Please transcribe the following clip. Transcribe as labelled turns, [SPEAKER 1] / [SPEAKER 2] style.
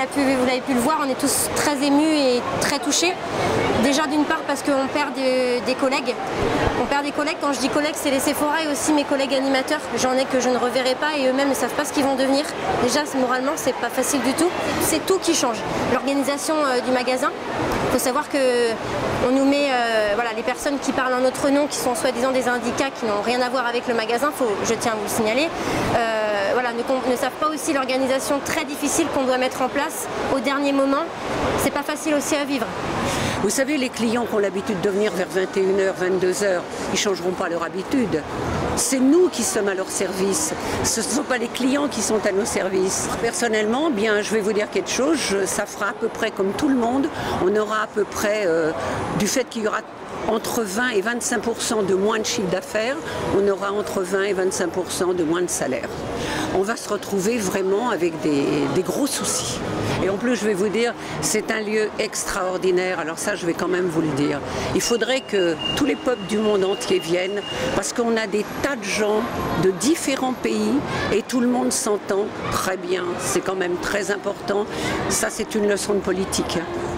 [SPEAKER 1] vous l'avez pu le voir, on est tous très émus et très touchés. Déjà d'une part parce qu'on perd des collègues. On perd des collègues, quand je dis collègues, c'est les Sephora et aussi mes collègues animateurs. J'en ai que je ne reverrai pas et eux-mêmes ne savent pas ce qu'ils vont devenir. Déjà, moralement, c'est pas facile du tout. C'est tout qui change. L'organisation du magasin, il faut savoir qu'on nous met voilà, les personnes qui parlent en notre nom, qui sont soi-disant des syndicats qui n'ont rien à voir avec le magasin, je tiens à vous le signaler, voilà, ne savent pas aussi l'organisation très difficile qu'on doit mettre en place au dernier moment. C'est pas facile aussi à vivre.
[SPEAKER 2] Vous savez, les clients qui ont l'habitude de venir vers 21h, 22h, ils ne changeront pas leur habitude. C'est nous qui sommes à leur service. Ce ne sont pas les clients qui sont à nos services. Personnellement, bien, je vais vous dire quelque chose, ça fera à peu près comme tout le monde. On aura à peu près, du fait qu'il y aura entre 20 et 25% de moins de chiffre d'affaires, on aura entre 20 et 25% de moins de salaire. On va se retrouver vraiment avec des gros soucis. Et en plus, je vais vous dire, c'est un lieu extraordinaire. Alors ça, je vais quand même vous le dire. Il faudrait que tous les peuples du monde entier viennent, parce qu'on a des tas de gens de différents pays et tout le monde s'entend très bien. C'est quand même très important. Ça, c'est une leçon de politique.